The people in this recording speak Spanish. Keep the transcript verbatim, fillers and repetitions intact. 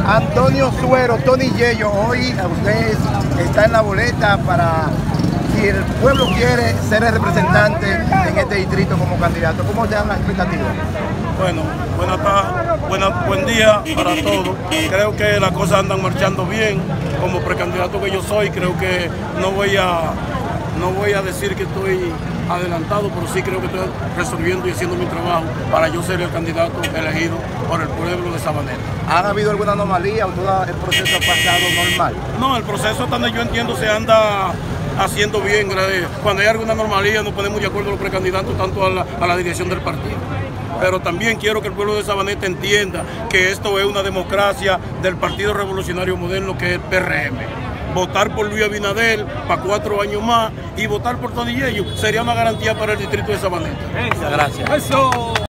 Antonio Suero, Tony Yello, hoy usted está en la boleta para, si el pueblo quiere ser el representante en este distrito como candidato. ¿Cómo están las expectativas? Bueno, buena tarde, buena, buen día para todos. Creo que las cosas andan marchando bien. Como precandidato que yo soy, creo que no voy a, no voy a decir que estoy adelantado, pero sí creo que estoy resolviendo y haciendo mi trabajo para yo ser el candidato elegido por el pueblo de Sabaneta. ¿Han habido alguna anomalía o todo el proceso ha pasado normal? No, el proceso, donde yo entiendo, se anda haciendo bien. Cuando hay alguna anomalía nos ponemos de acuerdo los precandidatos, tanto a la, a la dirección del partido. Pero también quiero que el pueblo de Sabaneta entienda que esto es una democracia del Partido Revolucionario Moderno, que es el P R M. Votar por Luis Abinader para cuatro años más y votar por Tony Yello sería una garantía para el distrito de Sabaneta. Muchas gracias. Eso.